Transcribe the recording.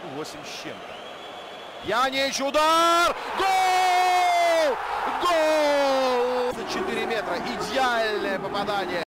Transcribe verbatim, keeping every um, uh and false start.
восемь с чем-то. Пьянич, удар! Гол! Гол! четыре метра. Идеальное попадание.